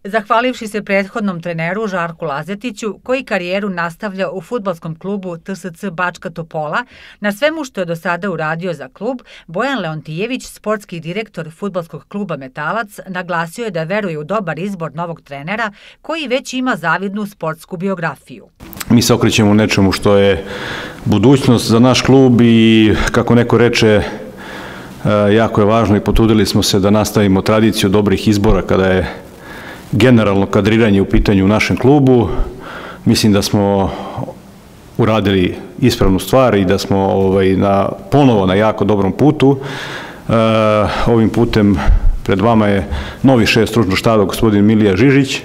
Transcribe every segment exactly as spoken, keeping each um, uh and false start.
Zahvalivši se prethodnom treneru Žarku Lazetiću, koji karijeru nastavlja u fudbalskom klubu T S C Bačka Topola, na svemu što je do sada uradio za klub, Bojan Leontijević, sportski direktor fudbalskog kluba Metalac, naglasio je da veruje u dobar izbor novog trenera koji već ima zavidnu sportsku biografiju. Mi se okrećemo u nečemu što je budućnost za naš klub i, kako neko reče, jako je važno i potrudili smo se da nastavimo tradiciju dobrih izbora kada je generalno kadriranje u pitanju u našem klubu. Mislim da smo uradili ispravnu stvar i da smo ovaj, na, ponovo na jako dobrom putu. E, ovim putem pred vama je novi šef stručnog štaba, gospodin Milija Žižić. E,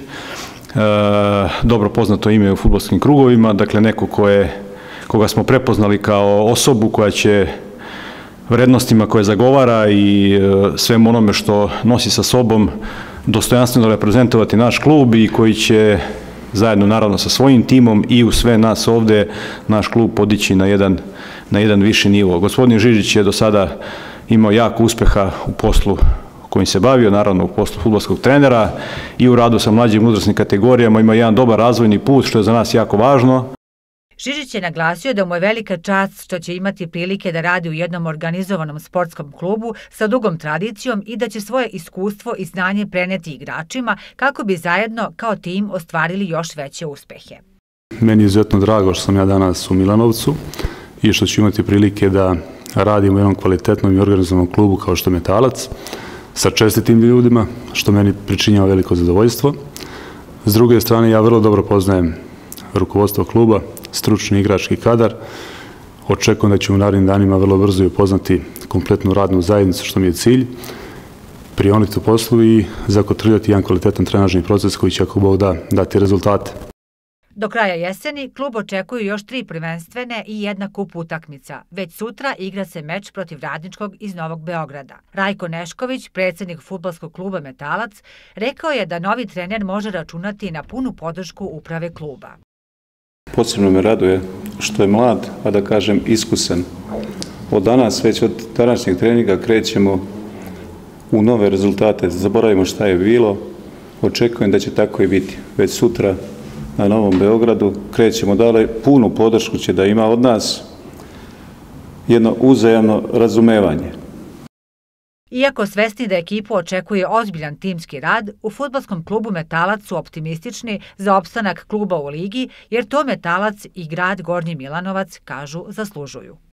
dobro poznato ime u fudbalskim krugovima, dakle neko ko je, koga smo prepoznali kao osobu koja će vrednostima koje zagovara i svem onome što nosi sa sobom dostojanstveno reprezentovati naš klub i koji će zajedno naravno sa svojim timom i u sve nas ovde naš klub podići na jedan, na jedan viši nivo. Gospodin Žižić je do sada imao jako uspeha u poslu kojim se bavio, naravno u poslu fudbalskog trenera i u radu sa mlađim uzrasnim kategorijama, ima jedan dobar razvojni put što je za nas jako važno. Žižić je naglasio da mu je velika čast što će imati prilike da radi u jednom organizovanom sportskom klubu sa dugom tradicijom i da će svoje iskustvo i znanje preneti igračima kako bi zajedno kao tim ostvarili još veće uspehe. Meni je izuzetno drago što sam ja danas u Milanovcu i što ću imati prilike da radim u jednom kvalitetnom i organizovanom klubu kao što je Metalac sa čestitim ljudima, što meni pričinjava veliko zadovoljstvo. S druge strane, ja vrlo dobro poznajem rukovodstvo kluba, stručni igrački kadar. Očekujem da ću u narednim danima vrlo brzo upoznati kompletnu radnu zajednicu, što mi je cilj, prioniti u poslu i zakotrljati jedan kvalitetan trenažni proces koji će, ako Bog da, dati rezultate. Do kraja jeseni klub očekuju još tri prvenstvene i jedna kup utakmica. Već sutra igra se meč protiv Radničkog iz Novog Beograda. Rajko Nešković, predsjednik fudbalskog kluba Metalac, rekao je da novi trener može računati na punu podršku uprave kluba. Posebno me raduje što je mlad, a da kažem iskusan. Od danas, već od današnjeg treninga krećemo u nove rezultate. Zaboravimo šta je bilo. Očekujem da će tako i biti. Već sutra na Novom Beogradu krećemo dalje. Punu podršku će da ima od nas jedno uzajamno razumevanje. Iako svesni da ekipu očekuje ozbiljan timski rad, u fudbalskom klubu Metalac su optimistični za opstanak kluba u ligi, jer to Metalac i grad Gornji Milanovac, kažu, zaslužuju.